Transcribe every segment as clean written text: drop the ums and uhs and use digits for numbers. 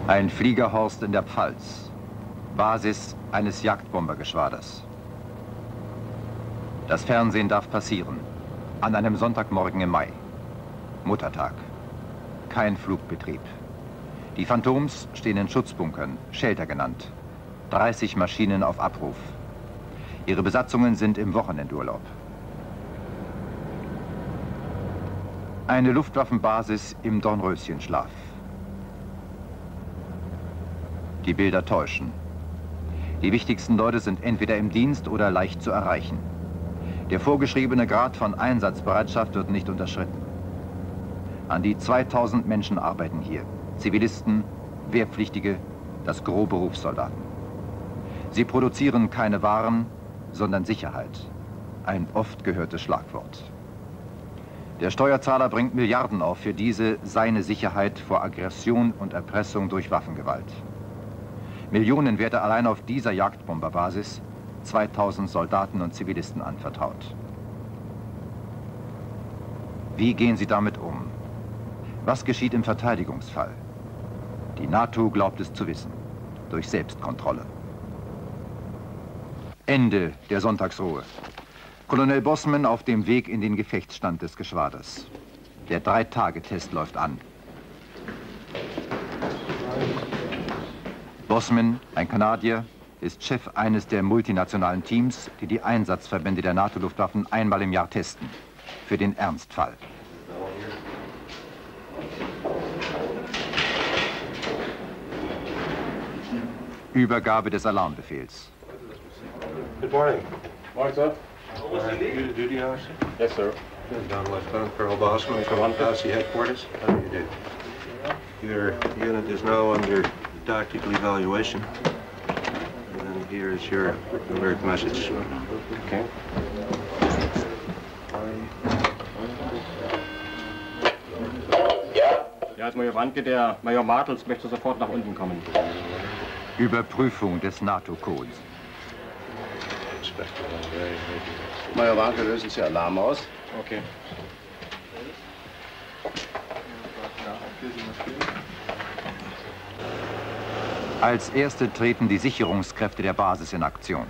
Ein Fliegerhorst in der Pfalz. Basis eines Jagdbombergeschwaders. Das Fernsehen darf passieren. An einem Sonntagmorgen im Mai. Muttertag. Kein Flugbetrieb. Die Phantoms stehen in Schutzbunkern, Shelter genannt. 30 Maschinen auf Abruf. Ihre Besatzungen sind im Wochenendurlaub. Eine Luftwaffenbasis im Dornröschenschlaf. Die Bilder täuschen. Die wichtigsten Leute sind entweder im Dienst oder leicht zu erreichen. Der vorgeschriebene Grad von Einsatzbereitschaft wird nicht unterschritten. An die 2000 Menschen arbeiten hier. Zivilisten, Wehrpflichtige, das Gros Berufssoldaten. Sie produzieren keine Waren, sondern Sicherheit. Ein oft gehörtes Schlagwort. Der Steuerzahler bringt Milliarden auf für diese, seine Sicherheit vor Aggression und Erpressung durch Waffengewalt. Millionen werden allein auf dieser Jagdbomberbasis 2000 Soldaten und Zivilisten anvertraut. Wie gehen sie damit um? Was geschieht im Verteidigungsfall? Die NATO glaubt es zu wissen, durch Selbstkontrolle. Ende der Sonntagsruhe. Colonel Bosman auf dem Weg in den Gefechtsstand des Geschwaders. Der 3-Tage-Test läuft an. Bosman, ein Kanadier, ist Chef eines der multinationalen Teams, die die Einsatzverbände der NATO-Luftwaffen einmal im Jahr testen. Für den Ernstfall. Übergabe des Alarmbefehls. Good morning. Morning, sir. Duty hours? Yes, sir. Down Lieutenant Colonel Bosman from Posse headquarters. How do you do? Your unit is now under tactical evaluation. And then here is your alert message. Okay. Ja, als Major Wandke, der Major Martels möchte sofort nach unten kommen. Überprüfung des NATO-Codes. Major Wandke, lösen Sie Alarm aus. Okay. Als erste treten die Sicherungskräfte der Basis in Aktion.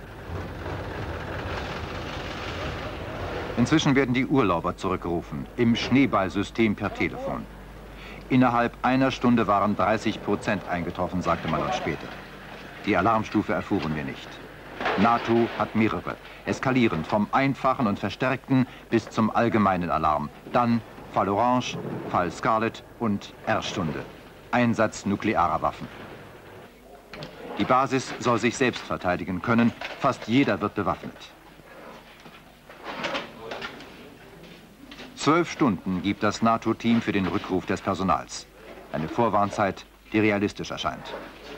Inzwischen werden die Urlauber zurückgerufen, im Schneeballsystem per Telefon. Innerhalb einer Stunde waren 30% eingetroffen, sagte man uns später. Die Alarmstufe erfuhren wir nicht. NATO hat mehrere, eskalierend vom einfachen und verstärkten bis zum allgemeinen Alarm. Dann Fall Orange, Fall Scarlet und R-Stunde. Einsatz nuklearer Waffen. Die Basis soll sich selbst verteidigen können. Fast jeder wird bewaffnet. 12 Stunden gibt das NATO-Team für den Rückruf des Personals. Eine Vorwarnzeit, die realistisch erscheint.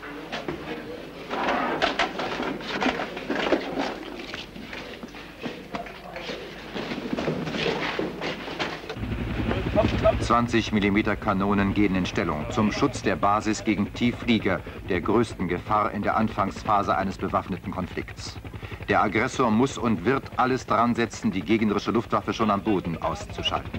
...20 mm Kanonen gehen in Stellung zum Schutz der Basis gegen Tiefflieger, der größten Gefahr in der Anfangsphase eines bewaffneten Konflikts. Der Aggressor muss und wird alles dran setzen, die gegnerische Luftwaffe schon am Boden auszuschalten.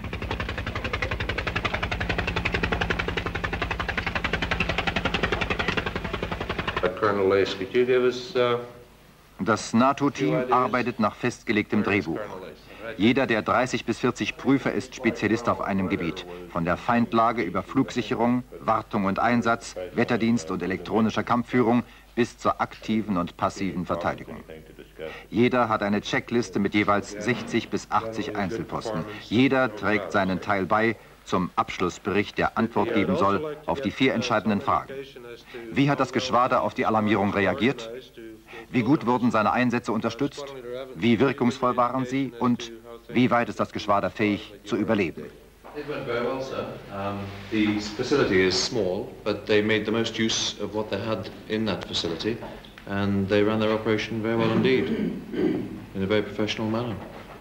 Colonel Lace, could you give us, Das NATO-Team arbeitet nach festgelegtem Drehbuch. Jeder der 30 bis 40 Prüfer ist Spezialist auf einem Gebiet. Von der Feindlage über Flugsicherung, Wartung und Einsatz, Wetterdienst und elektronischer Kampfführung bis zur aktiven und passiven Verteidigung. Jeder hat eine Checkliste mit jeweils 60 bis 80 Einzelposten. Jeder trägt seinen Teil bei zum Abschlussbericht, der Antwort geben soll auf die 4 entscheidenden Fragen. Wie hat das Geschwader auf die Alarmierung reagiert? Wie gut wurden seine Einsätze unterstützt? Wie wirkungsvoll waren sie? Und wie weit ist das Geschwader fähig zu überleben? It went very well, sir. The facility is small, but they made the most use of what they had in that facility, and they ran their operation very well indeed, in a very professional manner.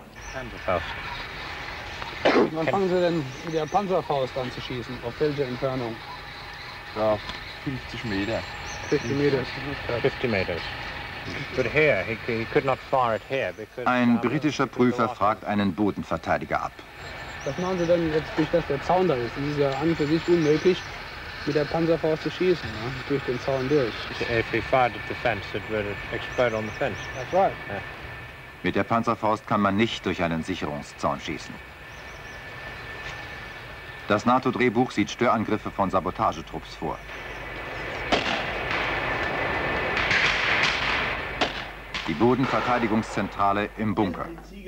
Wann fangen Sie denn mit der Panzerfaust an zu schießen? Auf welche Entfernung? Ja, 50 Meter. 50 Meter. 50 meters. But here, he could not fire it here because... Ein britischer Prüfer fragt einen Bodenverteidiger ab. Was machen Sie denn jetzt durch das der Zaun da ist? Das ist ja an und für sich unmöglich, mit der Panzerfaust zu schießen, ne? Durch den Zaun durch. If he fired at the fence, it would explode on the fence. That's right. Yeah. Mit der Panzerfaust kann man nicht durch einen Sicherungszaun schießen. Das NATO-Drehbuch sieht Störangriffe von Sabotagetrupps vor. Die Bodenverteidigungszentrale im Bunker.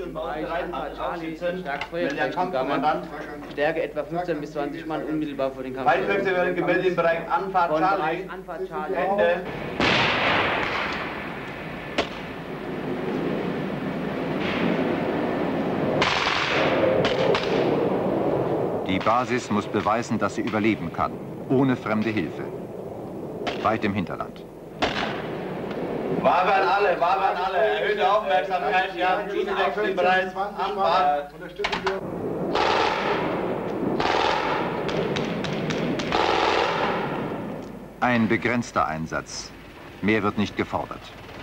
Stärke etwa 15 bis 20 Mann unmittelbar vor den Kampf. Streitkräfte werden gemeldet im Bereich Anfahrt Charlie. Ende. Die Basis muss beweisen, dass sie überleben kann, ohne fremde Hilfe. Weit im Hinterland. Wabe an alle, erhöhte Aufmerksamkeit, wir haben Schusswechsel im Bereich Anfahrt. Ein begrenzter Einsatz. Mehr wird nicht gefordert.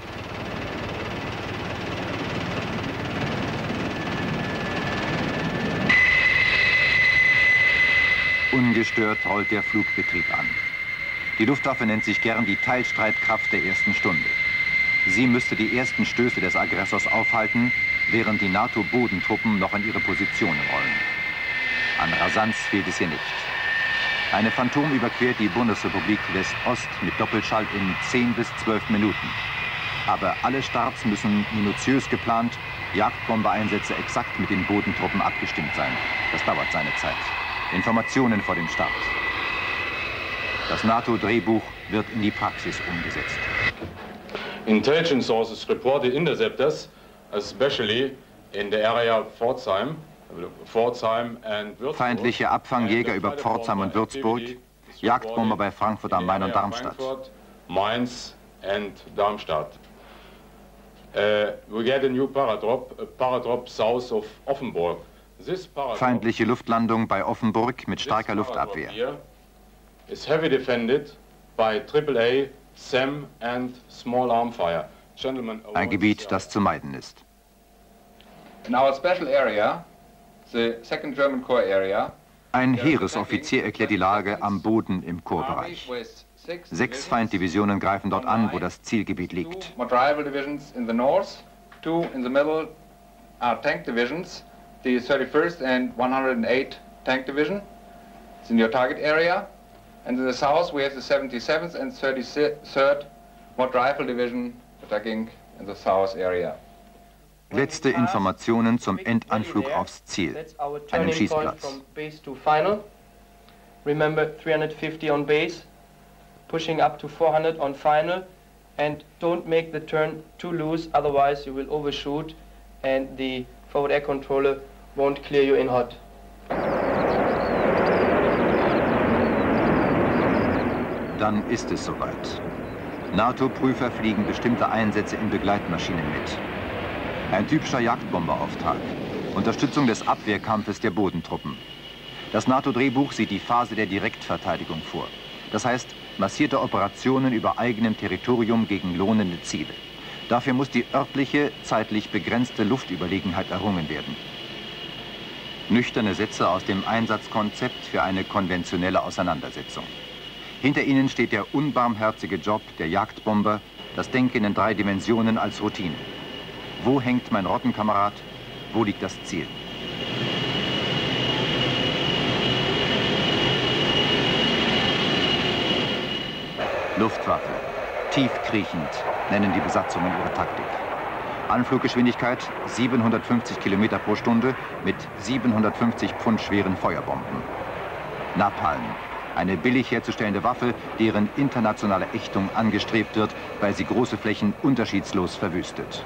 Ungestört rollt der Flugbetrieb an. Die Luftwaffe nennt sich gern die Teilstreitkraft der ersten Stunde. Sie müsste die ersten Stöße des Aggressors aufhalten, während die NATO-Bodentruppen noch in ihre Positionen rollen. An Rasanz fehlt es hier nicht. Eine Phantom überquert die Bundesrepublik West-Ost mit Doppelschall in 10 bis 12 Minuten. Aber alle Starts müssen minutiös geplant, Jagdbombereinsätze exakt mit den Bodentruppen abgestimmt sein. Das dauert seine Zeit. Informationen vor dem Start. Das NATO-Drehbuch wird in die Praxis umgesetzt. Intelligence sources report the interceptors, especially in the area Pforzheim and Würzburg. Feindliche Abfangjäger über Pforzheim und Würzburg, Jagdbomber bei Frankfurt am Main und Darmstadt. Mainz and Darmstadt. We get a new paradrop south of Offenburg. Feindliche Luftlandung bei Offenburg mit starker Luftabwehr. Is heavy defended by AAA, SAM and small arm fire. Ein Gebiet, das zu meiden ist. In our special area, the 2nd German Corps area, ein Heeresoffizier erklärt die Lage am Boden im Korpsbereich. 6 Feinddivisionen greifen dort an, wo das Zielgebiet liegt. Rival divisions in the north, 2 in the middle are tank divisions, the 31st and 108 tank division. It's in your target area. And in the south we have the 77th and 33rd Mod Rifle Division attacking in the south area. Letzte Informationen zum Endanflug aufs Ziel, einen Schießplatz. Remember 350 on base, pushing up to 400 on final, and don't make the turn too loose, otherwise you will overshoot and the forward air controller won't clear you in hot. Dann ist es soweit. NATO-Prüfer fliegen bestimmte Einsätze in Begleitmaschinen mit. Ein typischer Jagdbomberauftrag. Unterstützung des Abwehrkampfes der Bodentruppen. Das NATO-Drehbuch sieht die Phase der Direktverteidigung vor. Das heißt, massierte Operationen über eigenem Territorium gegen lohnende Ziele. Dafür muss die örtliche, zeitlich begrenzte Luftüberlegenheit errungen werden. Nüchterne Sätze aus dem Einsatzkonzept für eine konventionelle Auseinandersetzung. Hinter ihnen steht der unbarmherzige Job der Jagdbomber, das Denken in 3 Dimensionen als Routine. Wo hängt mein Rottenkamerad? Wo liegt das Ziel? Luftwaffe. Tiefkriechend nennen die Besatzungen ihre Taktik. Anfluggeschwindigkeit 750 Kilometer pro Stunde mit 750 Pfund schweren Feuerbomben. Napalm. Eine billig herzustellende Waffe, deren internationale Ächtung angestrebt wird, weil sie große Flächen unterschiedslos verwüstet.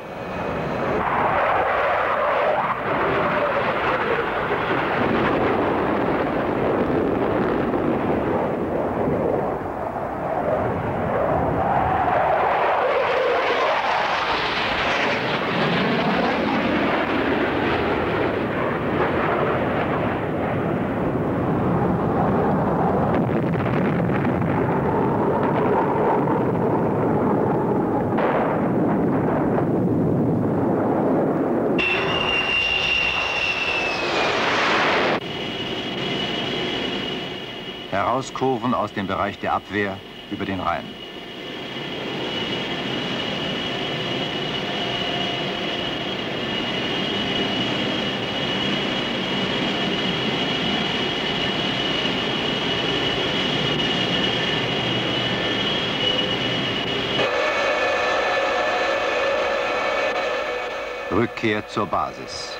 Hinauskurven aus dem Bereich der Abwehr über den Rhein. Rückkehr zur Basis.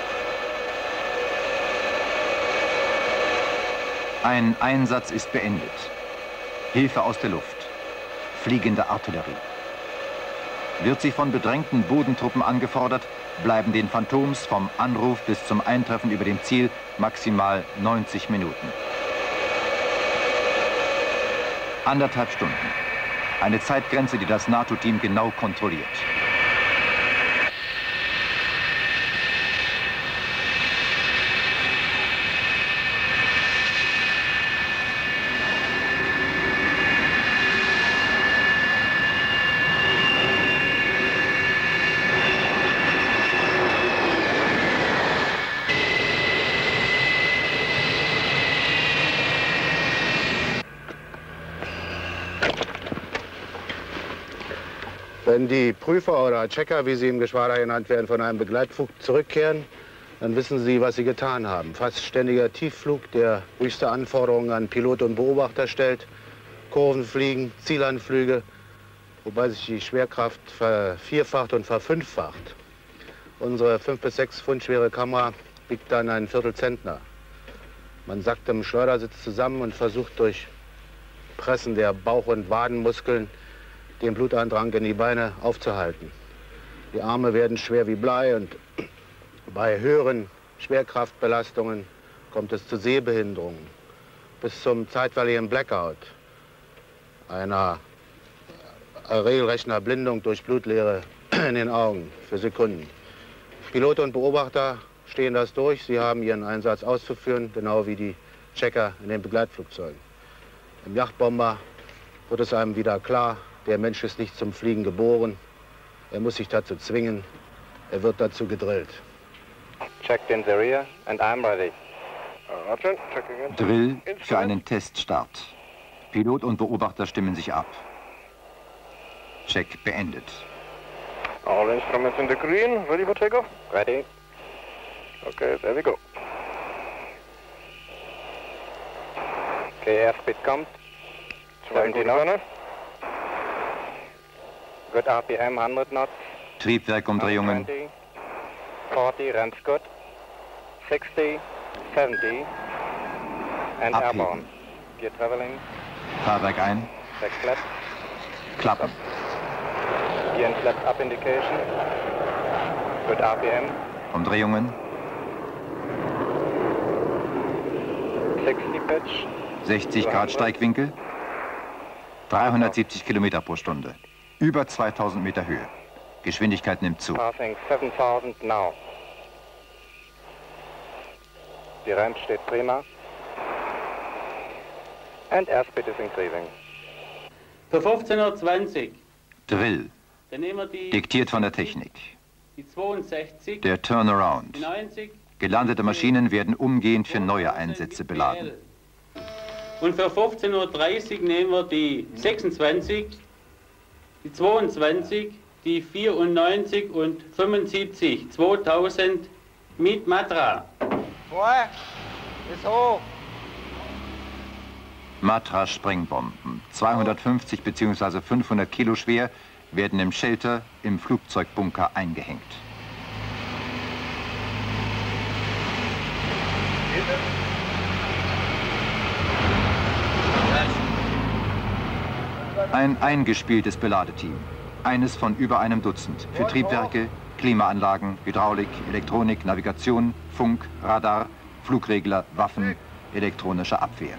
Ein Einsatz ist beendet. Hilfe aus der Luft. Fliegende Artillerie. Wird sie von bedrängten Bodentruppen angefordert, bleiben den Phantoms vom Anruf bis zum Eintreffen über dem Ziel maximal 90 Minuten. 1,5 Stunden. Eine Zeitgrenze, die das NATO-Team genau kontrolliert. Wenn die Prüfer oder Checker, wie sie im Geschwader genannt werden, von einem Begleitflug zurückkehren, dann wissen sie, was sie getan haben. Fast ständiger Tiefflug, der höchste Anforderungen an Pilot und Beobachter stellt, Kurvenfliegen, Zielanflüge, wobei sich die Schwerkraft vervierfacht und verfünffacht. Unsere 5 bis 6 Pfund schwere Kamera wiegt dann einen Viertelzentner. Man sackt im Schleudersitz zusammen und versucht durch Pressen der Bauch- und Wadenmuskeln den Blutandrang in die Beine aufzuhalten. Die Arme werden schwer wie Blei und bei höheren Schwerkraftbelastungen kommt es zu Sehbehinderungen bis zum zeitweiligen Blackout, einer regelrechten Erblindung durch Blutleere in den Augen für Sekunden. Pilot und Beobachter stehen das durch. Sie haben ihren Einsatz auszuführen, genau wie die Checker in den Begleitflugzeugen. Im Yachtbomber wird es einem wieder klar, der Mensch ist nicht zum Fliegen geboren. Er muss sich dazu zwingen. Er wird dazu gedrillt. Checked in the rear and I'm ready. Roger, check again. Drill für einen Teststart. Pilot und Beobachter stimmen sich ab. Check beendet. All instruments in the green. Ready for takeoff? Ready. Okay, there we go. Okay, airspeed kommt. 70 knots. Good RPM, 100 knots. Triebwerkumdrehungen. 20, 40, runs good. 60, 70. And Abheben. airborne. Gear traveling. Fahrwerk ein. Back flap. Klappen. Gear and flap up indication. Good RPM. Umdrehungen. 60 pitch. 60 Grad Steigwinkel. 370 Kilometer pro Stunde. Über 2000 Meter Höhe. Geschwindigkeit nimmt zu. Passing 7000 now. Die Ramp steht prima. And airspeed is increasing. Für 15:20 Uhr. Drill. Dann nehmen wir die, Diktiert von der Technik. die 62, Der Turnaround. die 90. Gelandete Maschinen werden umgehend für neue Einsätze beladen. Und für 15:30 Uhr nehmen wir die 26, die 22, die 94 und 75, 2000 mit Matra. Vorher ist hoch. Matra-Sprengbomben, 250 bzw. 500 Kilo schwer, werden im Shelter im Flugzeugbunker eingehängt. Ein eingespieltes Beladeteam, eines von über einem Dutzend, für Triebwerke, Klimaanlagen, Hydraulik, Elektronik, Navigation, Funk, Radar, Flugregler, Waffen, elektronische Abwehr.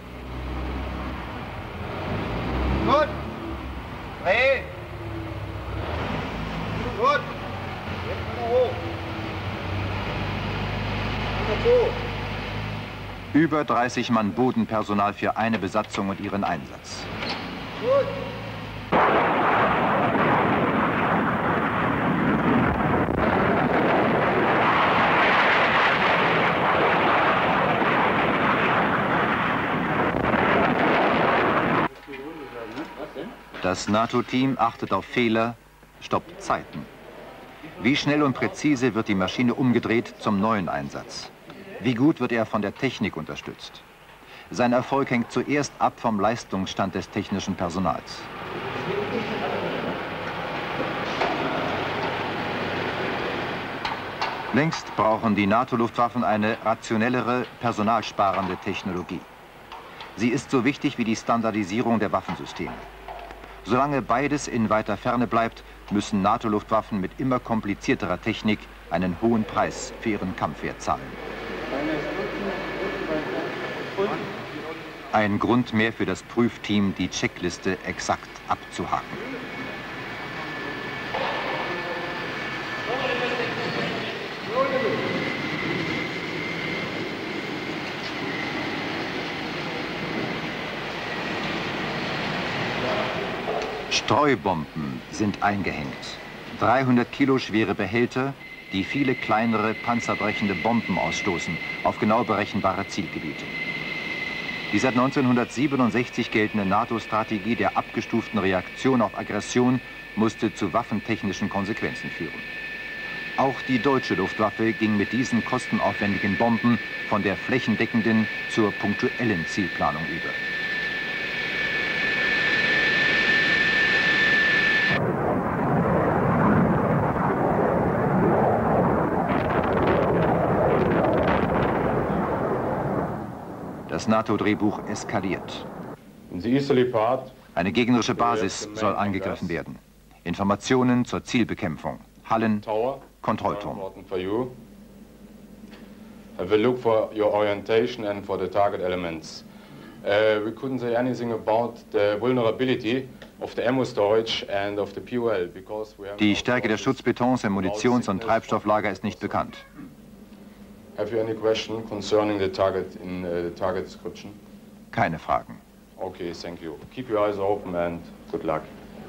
Gut. Dreh. Gut. Jetzt mal hoch. Über 30 Mann Bodenpersonal für eine Besatzung und ihren Einsatz. Gut. Das NATO-Team achtet auf Fehler, stoppt Zeiten. Wie schnell und präzise wird die Maschine umgedreht zum neuen Einsatz? Wie gut wird er von der Technik unterstützt? Sein Erfolg hängt zuerst ab vom Leistungsstand des technischen Personals. Längst brauchen die NATO-Luftwaffen eine rationellere, personalsparende Technologie. Sie ist so wichtig wie die Standardisierung der Waffensysteme. Solange beides in weiter Ferne bleibt, müssen NATO-Luftwaffen mit immer komplizierterer Technik einen hohen Preis für ihren Kampfwert zahlen. Ein Grund mehr für das Prüfteam, die Checkliste exakt abzuhaken. Streubomben sind eingehängt. 300 Kilo schwere Behälter, die viele kleinere, panzerbrechende Bomben ausstoßen, auf genau berechenbare Zielgebiete. Die seit 1967 geltende NATO-Strategie der abgestuften Reaktion auf Aggression musste zu waffentechnischen Konsequenzen führen. Auch die deutsche Luftwaffe ging mit diesen kostenaufwendigen Bomben von der flächendeckenden zur punktuellen Zielplanung über. Das NATO-Drehbuch eskaliert. Eine gegnerische Basis soll angegriffen werden. Informationen zur Zielbekämpfung. Hallen, Kontrollturm. Have a look for your orientation and for the target elements. We couldn't say anything about the vulnerability of the ammo storage and of the POL because we have. Die Stärke der Schutzbetons im Munitions- und Treibstofflager ist nicht bekannt. Have you any question concerning the target in the target description? Keine Fragen. Okay, thank you. Keep your eyes open and good luck.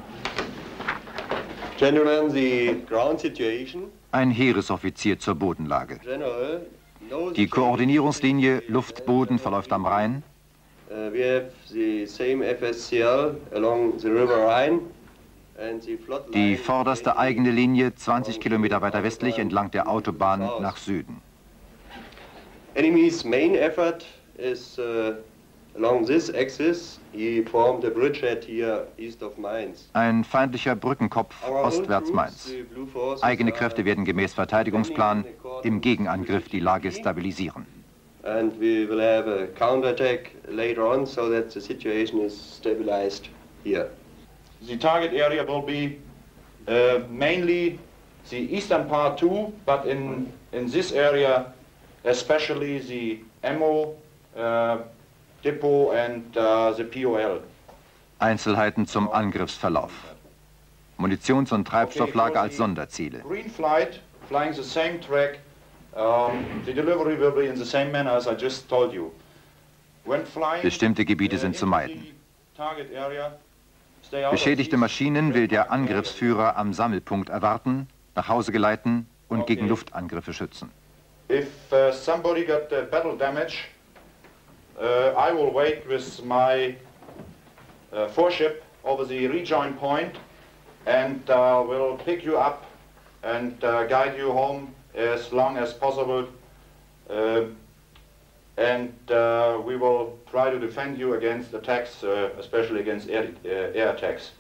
Gentlemen, the ground situation. Ein Heeresoffizier zur Bodenlage. General, Die Koordinierungslinie Luft-Boden verläuft am Rhein. We have the same FSCL along the River Rhine. And the flood line. Die vorderste eigene Linie 20 Kilometer weiter westlich entlang der Autobahn nach Süden. Enemy's main effort is along this axis. He formed a bridgehead here east of Mainz. Ein feindlicher Brückenkopf ostwärts Mainz. Eigene Kräfte werden gemäß Verteidigungsplan im Gegenangriff die Lage stabilisieren. And we will have a counterattack later on so that the situation is stabilized here. The target area will be mainly the eastern part too, but in this area especially the ammo depot and the POL. Einzelheiten zum Angriffsverlauf. Munitions- und Treibstofflager als Sonderziele. Green flight, flying the same track. The delivery will be in the same manner as I just told you. When flying, Bestimmte Gebiete sind zu meiden. target area, stay out of Beschädigte Maschinen will der Angriffsführer am Sammelpunkt erwarten, nach Hause geleiten und gegen Luftangriffe schützen. If somebody got battle damage, I will wait with my foreship over the rejoin point and will pick you up and guide you home as long as possible. And we will try to defend you against attacks, especially against air attacks.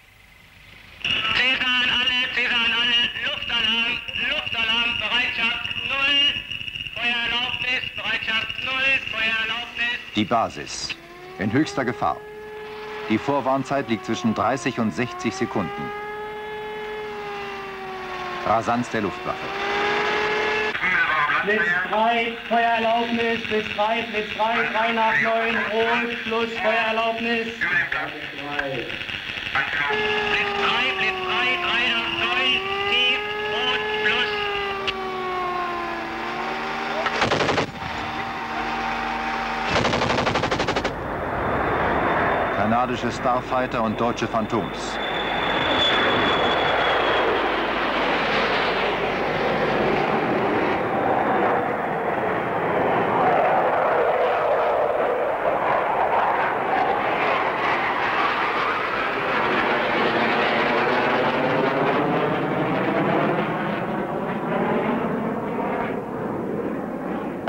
Cäsar an alle, Luftalarm, Luftalarm, Bereitschaft 0, Feuererlaubnis, Bereitschaft 0, Feuererlaubnis. Die Basis. In höchster Gefahr. Die Vorwarnzeit liegt zwischen 30 und 60 Sekunden. Rasanz der Luftwaffe. Blitz 3, Feuererlaubnis, Blitz 3, 3 nach 9, Rot, Schluss, Feuererlaubnis. Blitz 3, 3 nach 9, tief, Rot, Schluss. Kanadische Starfighter und deutsche Phantoms.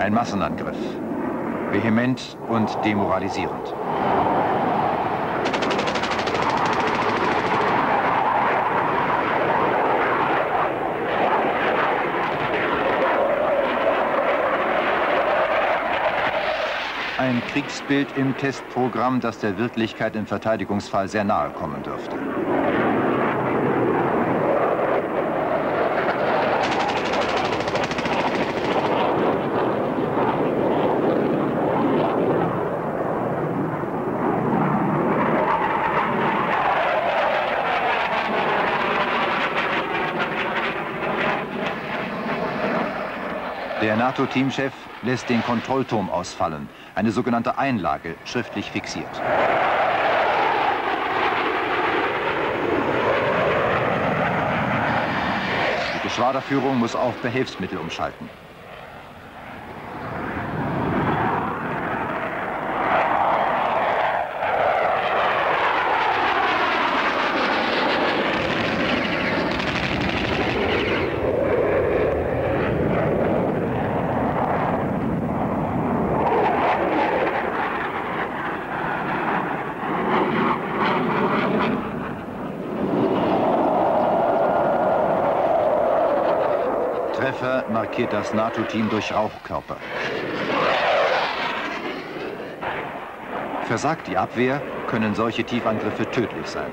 Ein Massenangriff. Vehement und demoralisierend. Ein Kriegsbild im Testprogramm, das der Wirklichkeit im Verteidigungsfall sehr nahe kommen dürfte. Der NATO-Teamchef lässt den Kontrollturm ausfallen, eine sogenannte Einlage, schriftlich fixiert. Die Geschwaderführung muss auf Behelfsmittel umschalten. Treffer markiert das NATO-Team durch Rauchkörper. Versagt die Abwehr, können solche Tiefangriffe tödlich sein.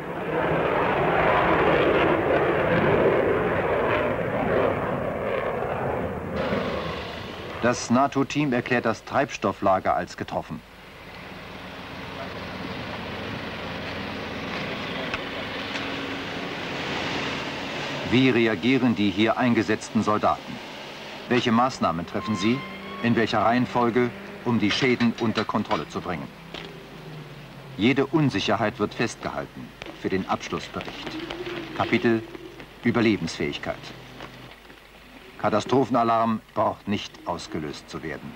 Das NATO-Team erklärt das Treibstofflager als getroffen. Wie reagieren die hier eingesetzten Soldaten? Welche Maßnahmen treffen sie? In welcher Reihenfolge, um die Schäden unter Kontrolle zu bringen? Jede Unsicherheit wird festgehalten für den Abschlussbericht. Kapitel Überlebensfähigkeit. Katastrophenalarm braucht nicht ausgelöst zu werden.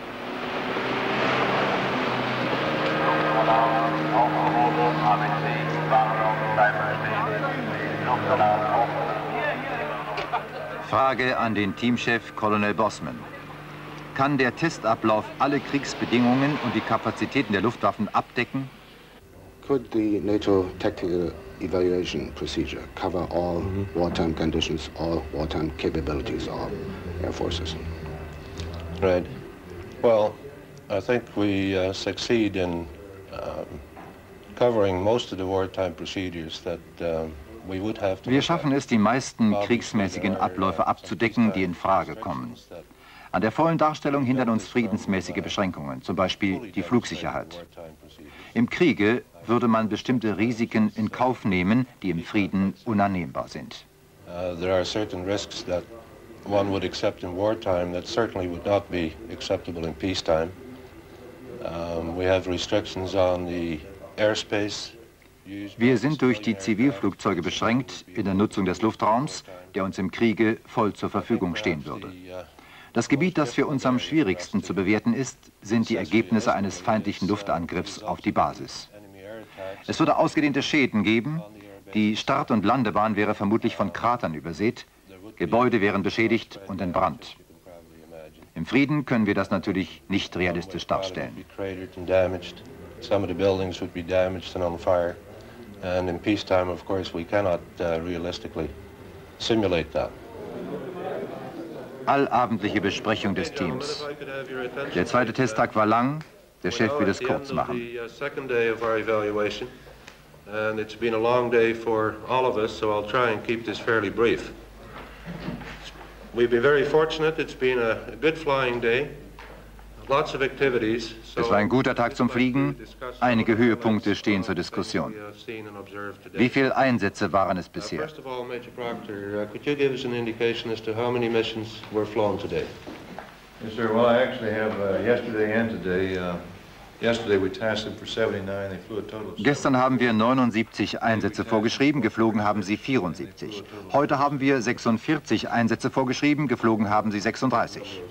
Frage an den Teamchef Colonel Bosman. Kann der Testablauf alle Kriegsbedingungen und die Kapazitäten der Luftwaffen abdecken? Could the NATO tactical evaluation procedure cover all wartime conditions, all wartime capabilities of air forces? Right. Well, I think we succeed in covering most of the wartime procedures that Wir schaffen es, die meisten kriegsmäßigen Abläufe abzudecken, die in Frage kommen. An der vollen Darstellung hindern uns friedensmäßige Beschränkungen, zum Beispiel die Flugsicherheit. Im Kriege würde man bestimmte Risiken in Kauf nehmen, die im Frieden unannehmbar sind. There are certain risks that one would accept in wartime that certainly would not be acceptable in peacetime. We have restrictions on the airspace. Wir sind durch die Zivilflugzeuge beschränkt in der Nutzung des Luftraums, der uns im Kriege voll zur Verfügung stehen würde. Das Gebiet, das für uns am schwierigsten zu bewerten ist, sind die Ergebnisse eines feindlichen Luftangriffs auf die Basis. Es würde ausgedehnte Schäden geben, die Start- und Landebahn wäre vermutlich von Kratern übersät, Gebäude wären beschädigt und entbrannt. Im Frieden können wir das natürlich nicht realistisch darstellen. And in peacetime, of course, we cannot realistically simulate that. Allabendliche Besprechung des Teams. Der zweite Testtag war lang, der Chef will es kurz machen. Second day of our evaluation, and it's been a long day for all of us, so I'll try and keep this fairly brief. We've been very fortunate. It's been a good flying day. Lots of activities. Es war ein guter Tag zum Fliegen. Einige Höhepunkte stehen zur Diskussion. Wie viele Einsätze waren es bisher? First of all, Major Proctor, could you give us an indication as to how many missions were flown today? Yes, sir. Well, I actually have yesterday and today. Yesterday we tasked them for 79. They flew a total of... Gestern haben wir 79 Einsätze vorgeschrieben, geflogen haben sie 74. Heute haben wir 46 Einsätze vorgeschrieben, geflogen haben sie 36.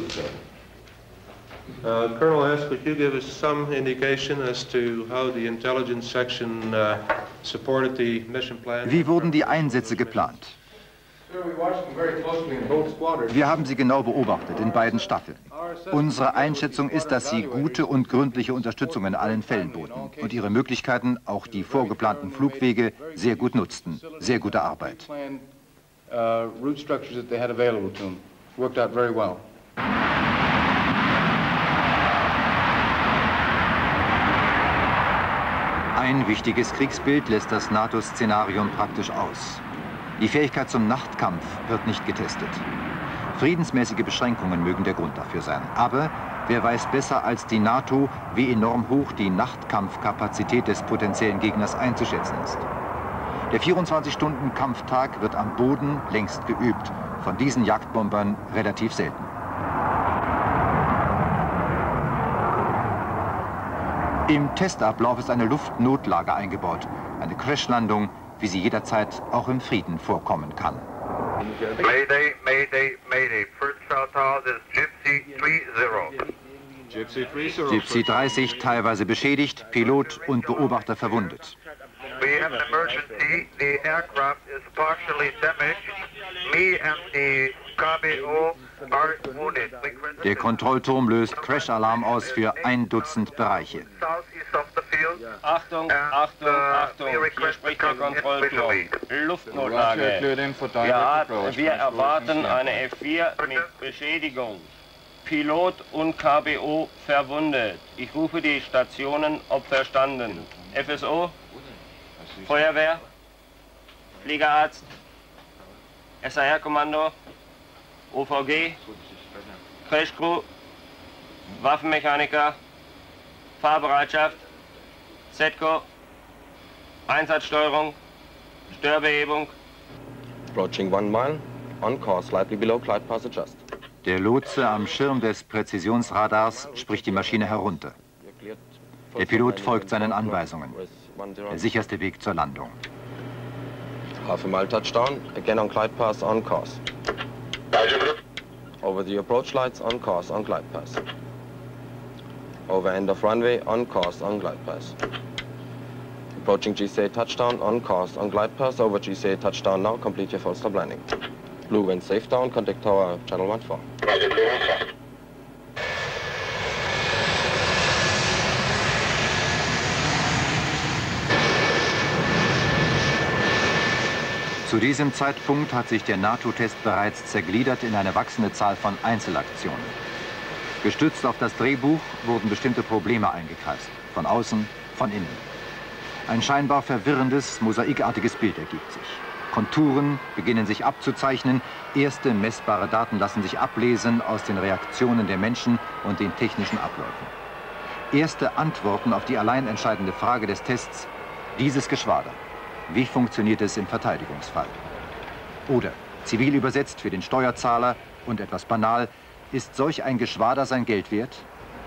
Colonel Hess, could you give us some indication as to how the intelligence section supported the mission plan? Wie wurden die Einsätze geplant? Wir haben sie genau beobachtet in beiden Staffeln. Unsere Einschätzung ist, dass sie gute und gründliche Unterstützung in allen Fällen boten und ihre Möglichkeiten, auch die vorgeplanten Flugwege, sehr gut nutzten. Sehr gute Arbeit. Ein wichtiges Kriegsbild lässt das NATO-Szenarium praktisch aus. Die Fähigkeit zum Nachtkampf wird nicht getestet. Friedensmäßige Beschränkungen mögen der Grund dafür sein. Aber wer weiß besser als die NATO, wie enorm hoch die Nachtkampfkapazität des potenziellen Gegners einzuschätzen ist. Der 24-Stunden-Kampftag wird am Boden längst geübt, von diesen Jagdbombern relativ selten. Im Testablauf ist eine Luftnotlage eingebaut, eine Crashlandung, wie sie jederzeit auch im Frieden vorkommen kann. Mayday, Mayday, Mayday. First shout out is Gypsy 30. Gypsy 30 teilweise beschädigt, Pilot und Beobachter verwundet. We have an emergency. The aircraft is partially damaged. Me and the KBO are wounded. Der Kontrollturm löst Crash-Alarm aus für 1 Dutzend Bereiche. Achtung, Achtung, Achtung, hier spricht der Kontrollturm. Luftnotlage. Wir erwarten eine F4 mit Beschädigung. Pilot und KBO verwundet. Ich rufe die Stationen, ob verstanden. FSO, Feuerwehr, Fliegerarzt, SAR-Kommando, OVG, Crashcrew, Waffenmechaniker, Fahrbereitschaft, SETCO, Einsatzsteuerung, Störbehebung. Approaching 1 mile, on course, slightly below glide path adjust. Der Lotse am Schirm des Präzisionsradars spricht die Maschine herunter. Der Pilot folgt seinen Anweisungen. Der sicherste Weg zur Landung. Half a mile touchdown, again on glide path, on course. Over the approach lights, on course, on glide path. Over end of runway, on course, on glide path. Approaching GCA touchdown, on course, on glide path. Over GCA touchdown now, complete your full stop landing. Blue wind safe down, contact tower, channel 14. Zu diesem Zeitpunkt hat sich der NATO-Test bereits zergliedert in eine wachsende Zahl von Einzelaktionen. Gestützt auf das Drehbuch wurden bestimmte Probleme eingekreist, von außen, von innen. Ein scheinbar verwirrendes, mosaikartiges Bild ergibt sich. Konturen beginnen sich abzuzeichnen, erste messbare Daten lassen sich ablesen aus den Reaktionen der Menschen und den technischen Abläufen. Erste Antworten auf die allein entscheidende Frage des Tests, dieses Geschwader. Wie funktioniert es im Verteidigungsfall? Oder, zivil übersetzt für den Steuerzahler und etwas banal, ist solch ein Geschwader sein Geld wert?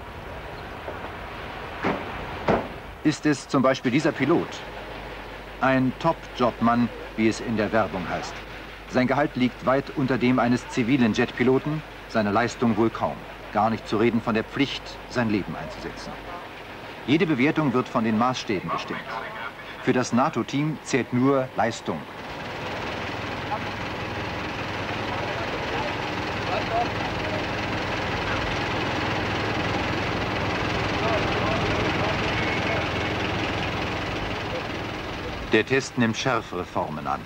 Ist es zum Beispiel dieser Pilot? Ein Top-Jobmann, wie es in der Werbung heißt. Sein Gehalt liegt weit unter dem eines zivilen Jetpiloten, seine Leistung wohl kaum. Gar nicht zu reden von der Pflicht, sein Leben einzusetzen. Jede Bewertung wird von den Maßstäben bestimmt. Für das NATO-Team zählt nur Leistung. Der Test nimmt schärfere Formen an.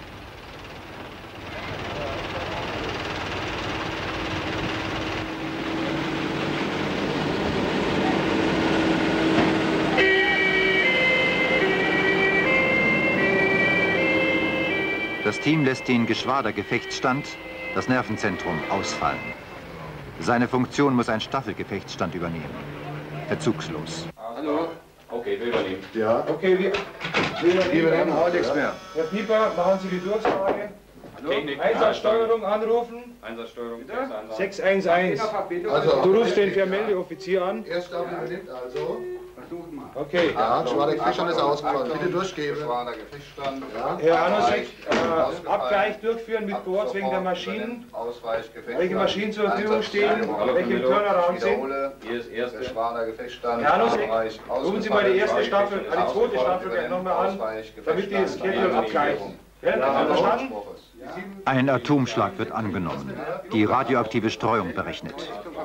Das Team lässt den Geschwader-Gefechtsstand, das Nervenzentrum, ausfallen. Seine Funktion muss ein Staffelgefechtsstand übernehmen. Verzugslos. Hallo. Okay, wir übernehmen. Ja. Okay, wir übernehmen auch nichts mehr. Herr Pieper, machen Sie die Durchsage. Einsatzsteuerung anrufen. Einsatzsteuerung 611. Also, du rufst den Vermeldeoffizier an. Erster übernimmt also. Okay. Ja, Geschwader-Gefechtsstand ist ausgefallen. Bitte durchgeben. Ja. Herr Anusik, Abgleich durchführen mit Boards wegen der Maschinen. Welche Maschinen zur Verfügung stehen, welche im Turnaround sind. Hier ist erste Geschwader-Gefechtsstand. Herr Anusik, rufen Sie mal die erste Staffel, die zweite Staffel nochmal an, damit die das Schedule abgleichen. Ein Atomschlag wird angenommen. Die radioaktive Streuung berechnet.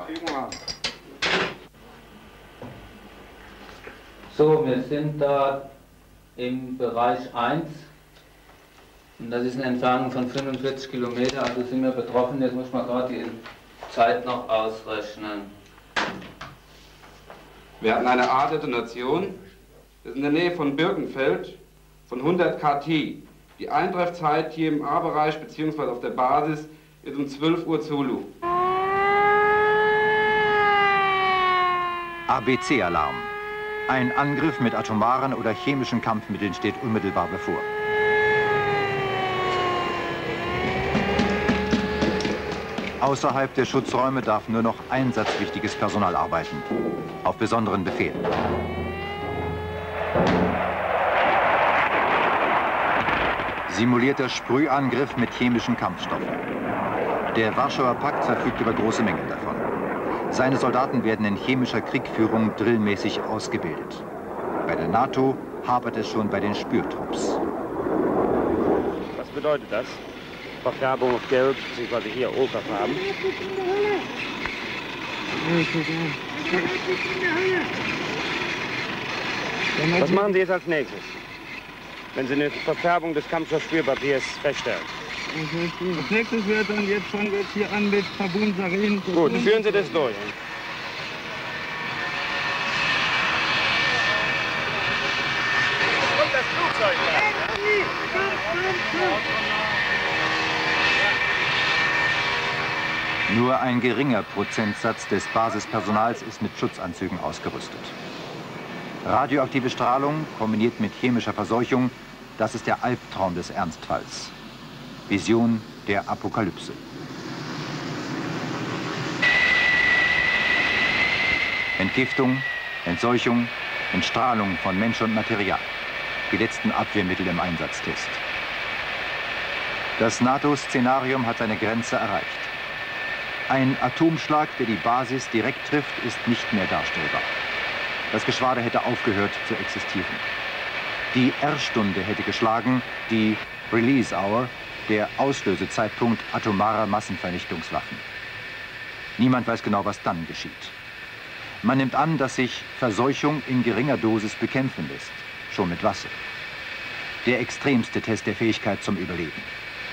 So, wir sind da im Bereich 1. Und das ist eine Entfernung von 45 Kilometer, also sind wir betroffen. Jetzt muss man gerade die Zeit noch ausrechnen. Wir hatten eine A-Detonation. Das ist in der Nähe von Birkenfeld von 100 kT. Die Eintreffzeit hier im A-Bereich bzw. auf der Basis ist um 12 Uhr Zulu. ABC-Alarm. Ein Angriff mit atomaren oder chemischen Kampfmitteln steht unmittelbar bevor. Außerhalb der Schutzräume darf nur noch einsatzwichtiges Personal arbeiten. Auf besonderen Befehl. Simulierter Sprühangriff mit chemischen Kampfstoffen. Der Warschauer Pakt verfügt über große Mengen davon. Seine Soldaten werden in chemischer Kriegführung drillmäßig ausgebildet. Bei der NATO hapert es schon bei den Spürtrupps. Was bedeutet das? Verfärbung auf Gelb, beziehungsweise hier Okerfarben. Was machen Sie jetzt als nächstes, wenn Sie eine Verfärbung des Kampfstoffspürpapiers feststellen? Als nächstes wird dann jetzt fangen wir hier an mit Carbonsarin. Gut, führen Sie das durch. Und das Flugzeug da. Nur ein geringer Prozentsatz des Basispersonals ist mit Schutzanzügen ausgerüstet. Radioaktive Strahlung kombiniert mit chemischer Verseuchung, das ist der Albtraum des Ernstfalls. Vision der Apokalypse. Entgiftung, Entseuchung, Entstrahlung von Mensch und Material. Die letzten Abwehrmittel im Einsatztest. Das NATO-Szenarium hat seine Grenze erreicht. Ein Atomschlag, der die Basis direkt trifft, ist nicht mehr darstellbar. Das Geschwader hätte aufgehört zu existieren. Die R-Stunde hätte geschlagen, die Release Hour, der Auslösezeitpunkt atomarer Massenvernichtungswaffen. Niemand weiß genau, was dann geschieht. Man nimmt an, dass sich Verseuchung in geringer Dosis bekämpfen lässt, schon mit Wasser. Der extremste Test der Fähigkeit zum Überleben.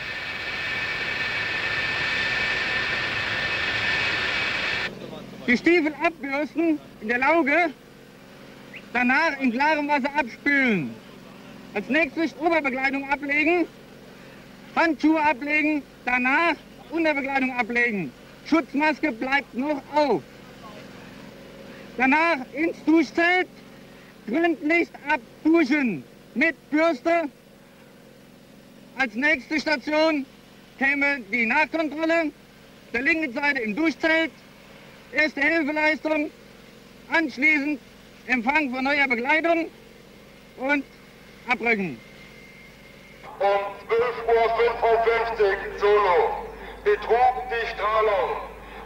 Die Stiefel abbürsten in der Lauge, danach in klarem Wasser abspülen. Als nächstes Oberbekleidung ablegen, Handschuhe ablegen, danach Unterbekleidung ablegen. Schutzmaske bleibt noch auf. Danach ins Duschzelt, gründlichst abduschen mit Bürste. Als nächste Station käme die Nachkontrolle, der linken Seite im Duschzelt, erste Hilfeleistung, anschließend Empfang von neuer Bekleidung und abrücken. Um 12:55 Uhr Solo betrug die Strahlung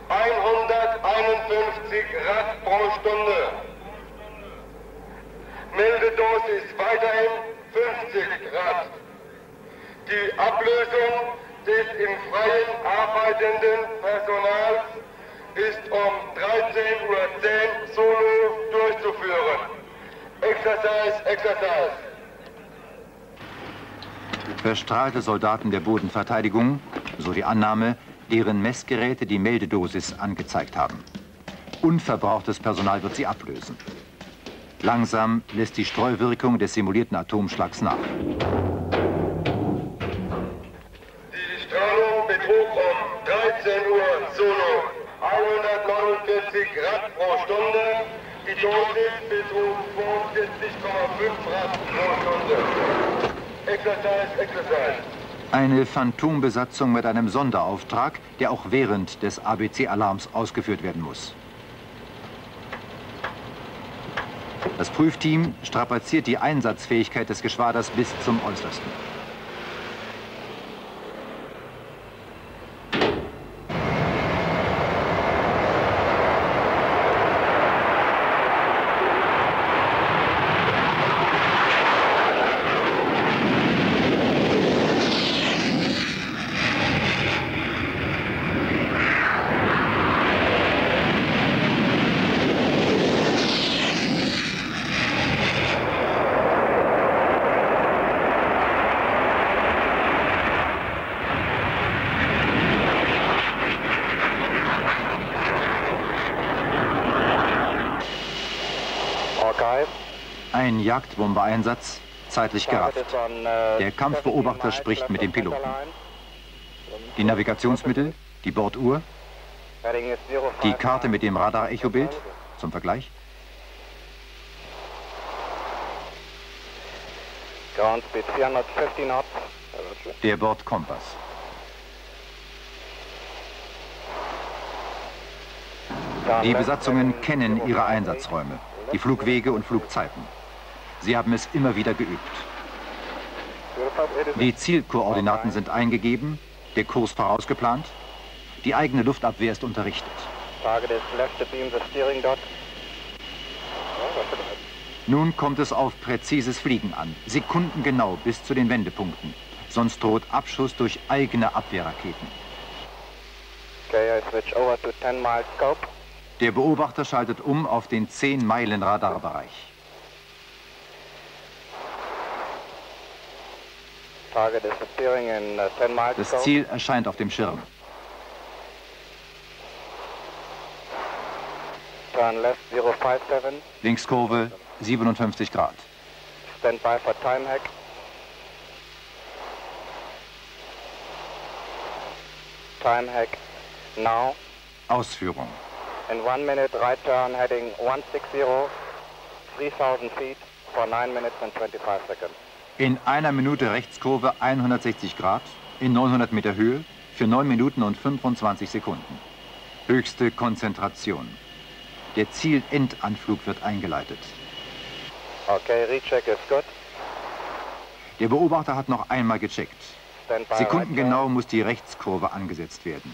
151 Rad pro Stunde. Meldedosis weiterhin 50 Rad. Die Ablösung des im Freien arbeitenden Personals ist um 13:10 Uhr Solo durchzuführen. Exercise, Exercise. Verstrahlte Soldaten der Bodenverteidigung, so die Annahme, deren Messgeräte die Meldedosis angezeigt haben. Unverbrauchtes Personal wird sie ablösen. Langsam lässt die Streuwirkung des simulierten Atomschlags nach. Die Strahlung betrug um 13 Uhr Solo 149 Rad pro Stunde. Die Dosis betrug 42,5 Rad pro Stunde. Exercise, Exercise. Eine Phantombesatzung mit einem Sonderauftrag, der auch während des ABC-Alarms ausgeführt werden muss. Das Prüfteam strapaziert die Einsatzfähigkeit des Geschwaders bis zum Äußersten. Ein Jagdbombereinsatz, zeitlich gerafft. Der Kampfbeobachter spricht mit dem Piloten. Die Navigationsmittel, die Borduhr, die Karte mit dem Radar-Echobild zum Vergleich. Ground speed 450 knots. Der Bordkompass. Die Besatzungen kennen ihre Einsatzräume, die Flugwege und Flugzeiten. Sie haben es immer wieder geübt. Die Zielkoordinaten sind eingegeben, der Kurs vorausgeplant, die eigene Luftabwehr ist unterrichtet. Nun kommt es auf präzises Fliegen an, sekundengenau bis zu den Wendepunkten. Sonst droht Abschuss durch eigene Abwehrraketen. Okay, I switch over to 10 mile scope. Der Beobachter schaltet um auf den 10-Meilen-Radarbereich. Target is appearing in 10 mile Das scope. Ziel erscheint auf dem Schirm. Turn left 057. Linkskurve 57 Grad. Stand by for time hack. Time hack now. Ausführung. In 1 minute, right turn heading 160, 3000 feet for 9 minutes and 25 seconds. In einer Minute Rechtskurve 160 Grad, in 900 Meter Höhe, für 9 Minuten und 25 Sekunden. Höchste Konzentration. Der Zielendanflug wird eingeleitet. Okay, recheck is good. Der Beobachter hat noch einmal gecheckt. Sekundengenau muss die Rechtskurve angesetzt werden.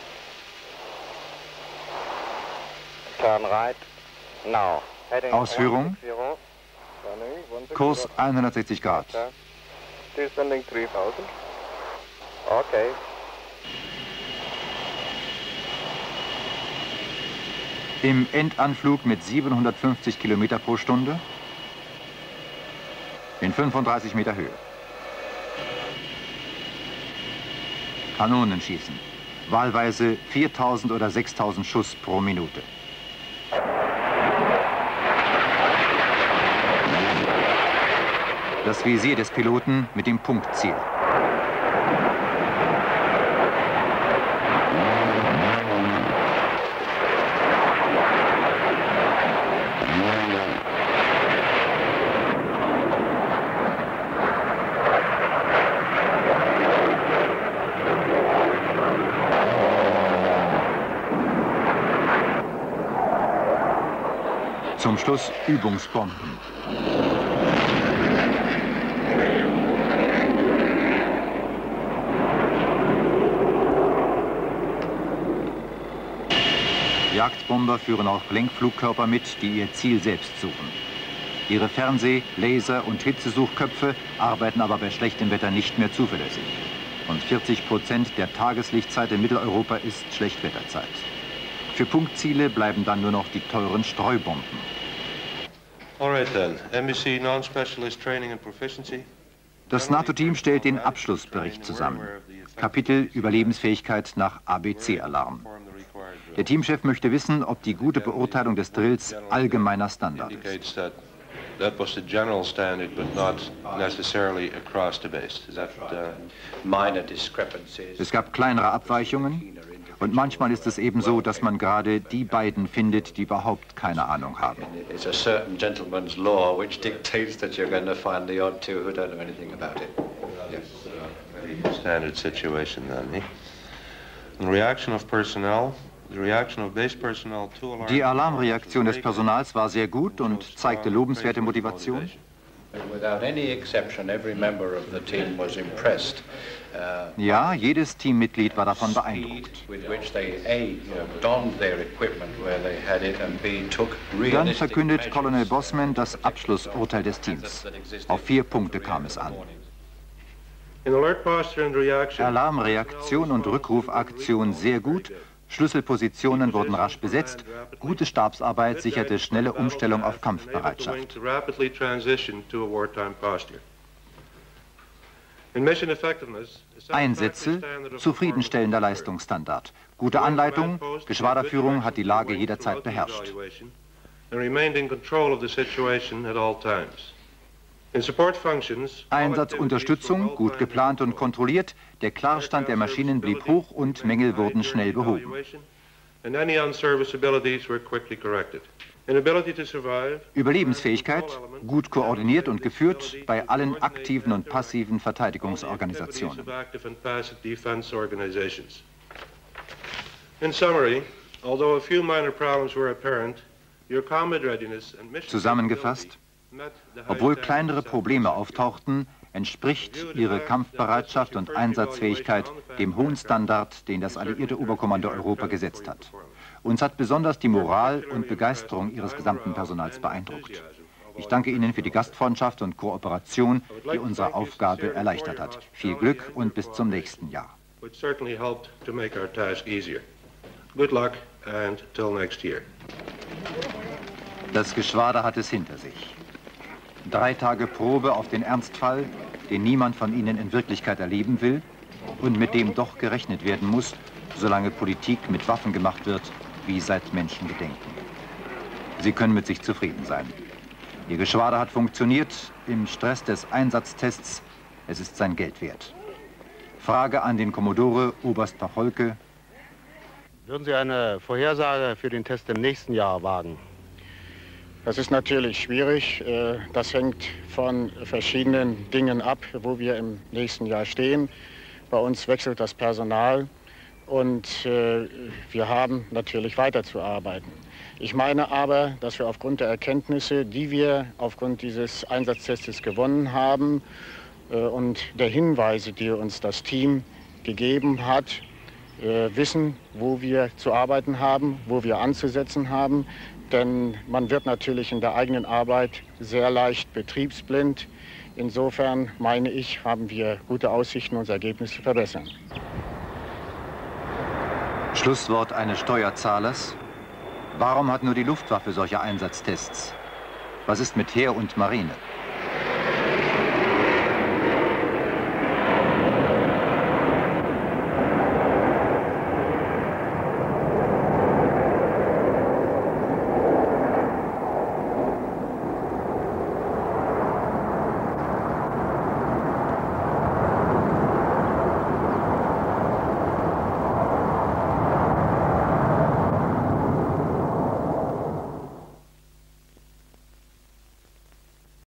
Turn right now. Heading Ausführung. 160, Kurs 160 Grad. Descending 3000. Okay. Im Endanflug mit 750 Kilometer pro Stunde in 35 Meter Höhe. Kanonen schießen. Wahlweise 4000 oder 6000 Schuss pro Minute. Das Visier des Piloten mit dem Punktziel. Zum Schluss Übungsbomben. Jagdbomber führen auch Lenkflugkörper mit, die ihr Ziel selbst suchen. Ihre Fernseh-, Laser- und Hitzesuchköpfe arbeiten aber bei schlechtem Wetter nicht mehr zuverlässig. Und 40% der Tageslichtzeit in Mitteleuropa ist Schlechtwetterzeit. Für Punktziele bleiben dann nur noch die teuren Streubomben. All right then, NBC Non-Specialist Training and Proficiency. Das NATO-Team stellt den Abschlussbericht zusammen. Kapitel Überlebensfähigkeit nach ABC-Alarm. Der Teamchef möchte wissen, ob die gute Beurteilung des Drills allgemeiner Standard ist. That was the general standard, but not necessarily across the base. Is that minor discrepancies? Es gab kleinere Abweichungen und manchmal ist es eben so, dass man gerade die beiden findet, die überhaupt keine Ahnung haben. It's a certain gentleman's law which dictates that you're going to find the odd two who don't know anything about it. Yes, very standard situation then. In reaction of personnel. Die Alarmreaktion des Personals war sehr gut und zeigte lobenswerte Motivation. Ja, jedes Teammitglied war davon beeindruckt. Dann verkündet Colonel Bosman das Abschlussurteil des Teams. Auf 4 Punkte kam es an. Alarmreaktion und Rückrufaktion sehr gut. Schlüsselpositionen wurden rasch besetzt. Gute Stabsarbeit sicherte schnelle Umstellung auf Kampfbereitschaft. Einsätze, zufriedenstellender Leistungsstandard. Gute Anleitung, Geschwaderführung hat die Lage jederzeit beherrscht. and remained in control of the situation at all times. In support functions, Einsatzunterstützung, gut geplant und kontrolliert, der Klarstand der Maschinen blieb hoch und Mängel wurden schnell behoben. and any unserviceabilities were quickly corrected. Inability to survive, Überlebensfähigkeit, gut koordiniert und geführt bei allen aktiven und passiven Verteidigungsorganisationen. In summary, although a few minor problems were apparent, your combat readiness and mission Zusammengefasst, obwohl kleinere Probleme auftauchten, entspricht ihre Kampfbereitschaft und Einsatzfähigkeit dem hohen Standard, den das alliierte Oberkommando Europa gesetzt hat. Uns hat besonders die Moral und Begeisterung ihres gesamten Personals beeindruckt. Ich danke Ihnen für die Gastfreundschaft und Kooperation, die unsere Aufgabe erleichtert hat. Viel Glück und bis zum nächsten Jahr. Good luck and till next year. Das Geschwader hat es hinter sich. 3 Tage Probe auf den Ernstfall, den niemand von Ihnen in Wirklichkeit erleben will und mit dem doch gerechnet werden muss, solange Politik mit Waffen gemacht wird, wie seit Menschengedenken. Sie können mit sich zufrieden sein. Ihr Geschwader hat funktioniert im Stress des Einsatztests. Es ist sein Geld wert. Frage an den Kommodore Oberst Pacholke. Würden Sie eine Vorhersage für den Test im nächsten Jahr wagen? Das ist natürlich schwierig. Das hängt von verschiedenen Dingen ab, wo wir im nächsten Jahr stehen. Bei uns wechselt das Personal und wir haben natürlich weiterzuarbeiten. Ich meine aber, dass wir aufgrund der Erkenntnisse, die wir aufgrund dieses Einsatztests gewonnen haben und der Hinweise, die uns das Team gegeben hat, wissen, wo wir zu arbeiten haben, wo wir anzusetzen haben. Denn man wird natürlich in der eigenen Arbeit sehr leicht betriebsblind. Insofern, meine ich, haben wir gute Aussichten, unser Ergebnis zu verbessern. Schlusswort eines Steuerzahlers. Warum hat nur die Luftwaffe solche Einsatztests? Was ist mit Heer und Marine?